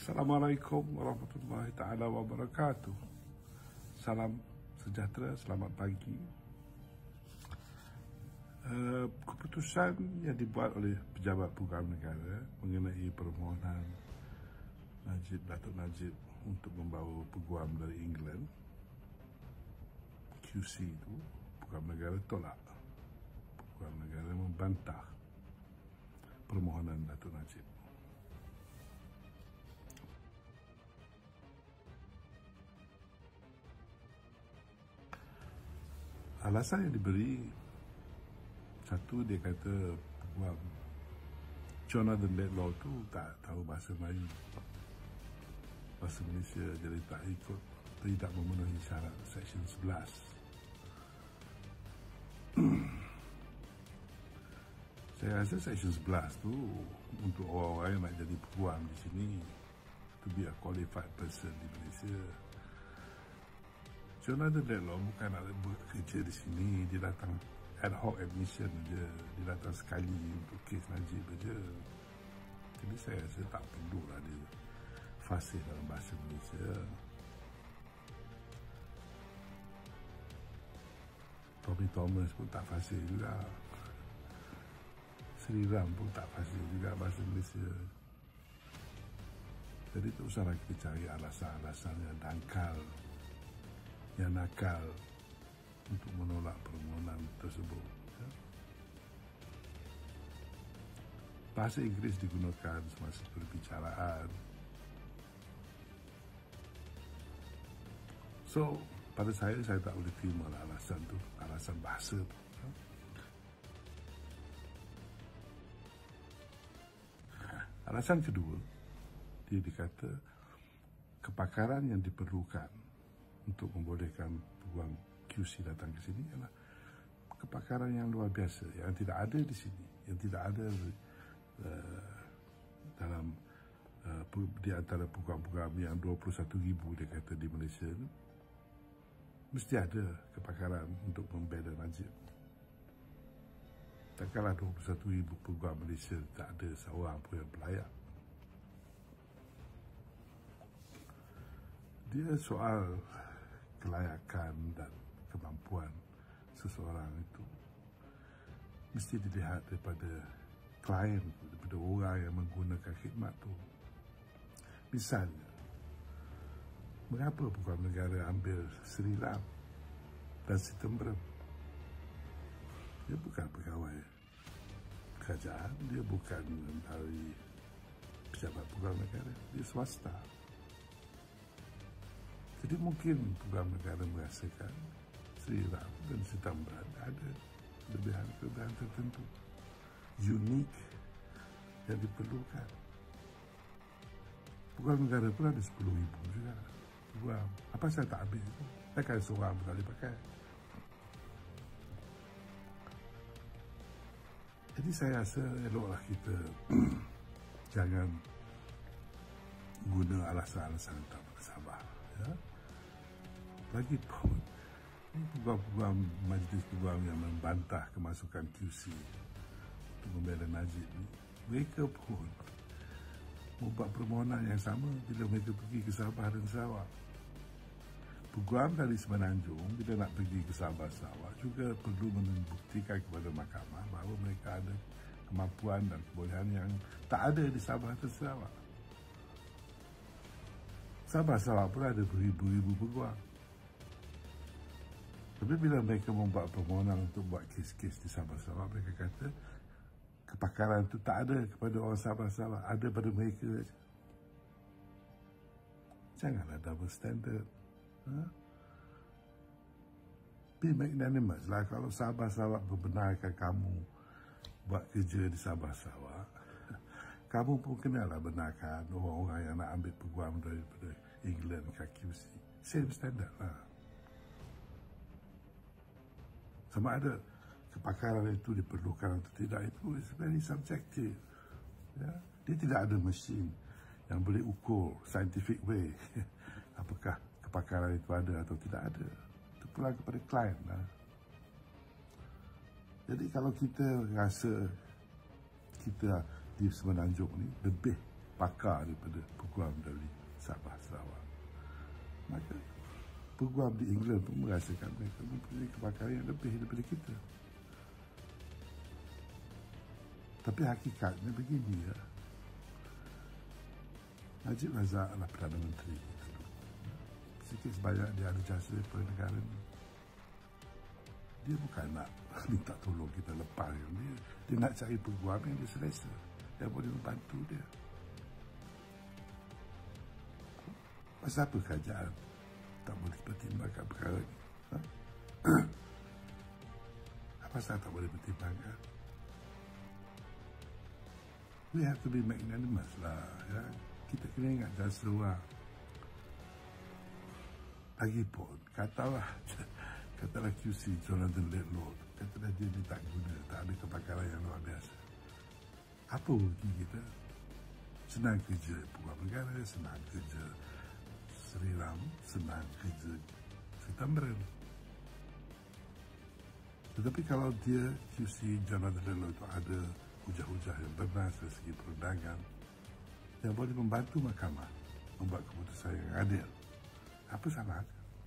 Assalamualaikum warahmatullahi taala wabarakatuh. Salam sejahtera, selamat pagi. Keputusan yang dibuat oleh pejabat program negara mengenai permohonan Datuk Najib untuk membawa peguam dari England, QC itu, program negara tolak. Program negara membantah permohonan Datuk Najib. Alasan yang diberi, satu, dia kata peguam Jonathan Laidlaw tu tak tahu bahasa Melayu, bahasa Malaysia, jadi tidak memenuhi syarat Seksyen 11. Saya rasa Seksyen 11 tu untuk orang-orang yang nak jadi peguam di sini, to be a qualified person di Malaysia. Jonathan Laidlaw bukan nak bekerja di sini, dia datang ad hoc admission je, dia datang sekali untuk kes Najib je. Jadi saya rasa tak perlulah dia fasih dalam bahasa Malaysia. Tommy Thomas pun tak fasih juga, Sri Ram pun tak fasih juga bahasa Malaysia. Jadi tak usahlah kita cari alasan-alasan yang dangkal, yang nakal untuk menolak permohonan tersebut. Bahasa Inggeris digunakan semasa perbicaraan. So, pada saya tak boleh terima alasan tu, alasan bahasa tu. Alasan kedua, dia dikata kepakaran yang diperlukan untuk membolehkan peguam QC datang ke sini adalah kepakaran yang luar biasa, yang tidak ada di sini, yang tidak ada dalam di antara peguam-peguam yang 21,000 dia kata di Malaysia ni. Mesti ada kepakaran untuk membela Najib. Takkanlah 21,000 peguam Malaysia tak ada seorang pun yang berlayak. Dia soal kelayakan dan kemampuan seseorang itu mesti dilihat daripada klien, daripada orang yang menggunakan khidmat tu. Misalnya, mengapa peguam negara ambil Sri Ram dan Sitembram? Dia bukan pegawai kerajaan, dia bukan dari pejabat peguam negara, dia swasta. Jadi mungkin peguam negara merasakan Sri Ram dan Sitembram ada kelebihan-kelebihan tertentu, unik, yang diperlukan. Peguam negara pun ada 10,000 juga. Peguam, apa saya tak habis itu? Takkan seorang pun tak boleh pakai. Jadi saya rasa eloklah kita jangan guna alasan-alasan tak bersabar. Ya? Lagipun, ini peguam-peguam majlis peguam yang membantah kemasukan QC untuk membela Najib ni, mereka pun membuat permohonan yang sama bila mereka pergi ke Sabah dan Sarawak. Peguam dari Semenanjung bila nak pergi ke Sabah Sarawak juga perlu membuktikan kepada mahkamah bahawa mereka ada kemampuan dan kebolehan yang tak ada di Sabah dan Sarawak. Sabah Sarawak pun ada beribu-ribu peguam. Tapi bila mereka membuat permohonan untuk buat kes-kes di Sabah Sarawak, mereka kata kepakaran itu tak ada kepada orang Sabah Sarawak, ada pada mereka saja. Janganlah double standard. Be magnanimous lah. Kalau Sabah Sarawak membenarkan kamu buat kerja di Sabah Sarawak, kamu pun kenalah benarkan orang-orang yang nak ambil peguam daripada England ke QC. Same standard lah. Sama ada kepakaran itu diperlukan atau tidak, itu is very subjective. Ya? Dia tidak ada mesin yang boleh ukur scientific way apakah kepakaran itu ada atau tidak ada. Itu pulang kepada klien lah. Jadi kalau kita rasa kita di Semenanjung ni lebih pakar daripada peguam dari Sabah Sarawak. Maka peguam di England pun merasakan mereka mempunyai kepakaran yang lebih daripada kita. Tapi hakikatnya begini ya. Najib Razak adalah Perdana Menteri. Sikit sebanyak dia ada jasa pada negara ni. Dia bukan nak minta tolong kita lepas. Dia nak cari peguam yang dia selesa, yang boleh membantu dia. Pasal apa kerajaan tak boleh pertimbangkan perkara ni? Apa pasal tak boleh pertimbangkan? We have to be magnanimous lah. Ya? Kita kena ingat jasa orang. Lagipun, katalah QC Jonathan Laidlaw, katalah dia tak guna, tak ada kepakaran yang luar biasa. Apa rugi kita? Senang kerja peguam negara, senang kerja Sri Ram, senang kerja Sri Tamrin. Tetapi kalau dia QC Jonathan Laidlaw itu ada hujah-hujah yang benar dari segi perundangan yang boleh membantu mahkamah membuat keputusan yang adil, apa salah?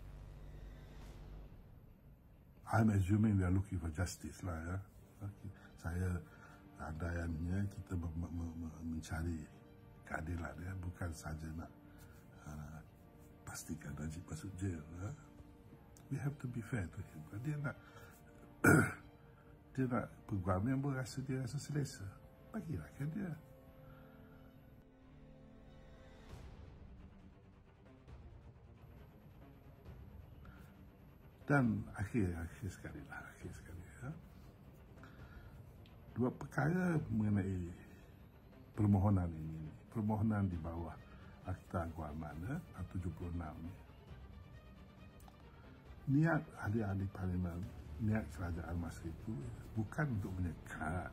I'm assuming they are looking for justice lah ya. Saya andaiannya kita mencari keadilan ya, bukan saja nak pastikan Najib masuk jail ya. We have to be fair to him. Dia nak dia nak peguam yang berasa dia rasa selesa, bagilah ke dia. Dan akhir sekali ya. Dua perkara mengenai permohonan ini. Permohonan di bawah Akta Keguaman 76 ni. Niat ahli-ahli parlimen, niat kerajaan masa itu bukan untuk menyekat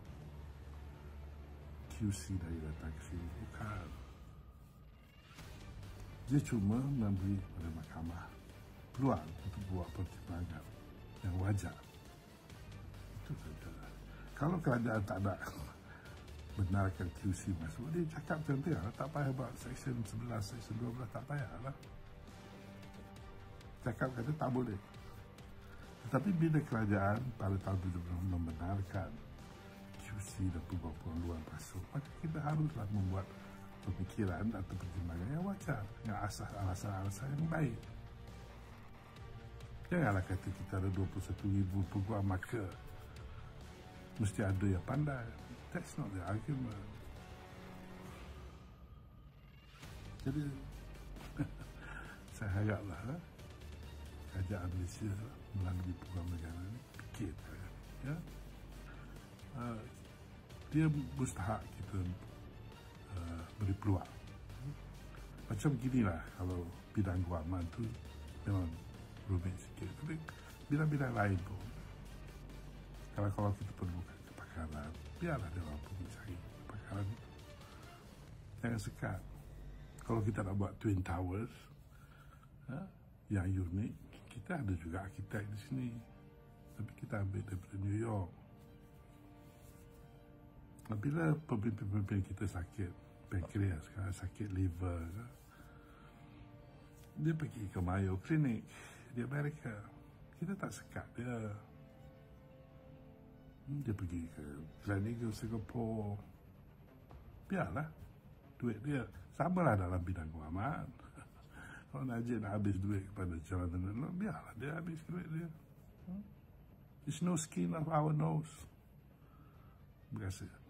QC dari datang ke sini, bukan. Dia cuma memberi kepada mahkamah peluang untuk buat pertimbangan yang wajar. Itu saja. Kalau kerajaan tak nak benarkan QC masuk, dia cakap macam tu lah. Tak payah buat Seksyen 11, Seksyen 12, tak payahlah. Cakap kata tak boleh. Tetapi bila kerajaan pada tahun 70 membenarkan QC dan peguam-peguam luar masuk, maka kita haruslah membuat pemikiran atau pertimbangan yang wajar, dengan alasan-alasan yang baik. Janganlah kata kita ada 21,000 peguam, maka mesti ada yang pandai. That's not the argument. Jadi saya haraplah kerajaan Malaysia melalui peguam negara ini fikir ya. Dia mustahak kita beri peluang. Macam ginilah kalau bidang keguaman tu memang rumit sikit. Tapi bidang-bidang lain pun, kalau kita perlukan kepakaran, biarlah dia mampu mencari kepakaran itu. Jangan sekat. Kalau kita nak buat Twin Towers yang unik, kita ada juga arkitek di sini, tapi kita ambil daripada New York. Bila pemimpin-pemimpin kita sakit pankreas, sakit liver, dia pergi ke Mayo Clinic di Amerika. Kita tak sekat dia. Dia pergi ke Gleneagles Singapore. Biarlah duit dia. Samalah dalam bidang keguaman. Kalau Najib nak habis duit kepada Jonathan Laidlaw, biarlah dia habis duit dia. It's no skin of our nose. Terima kasih.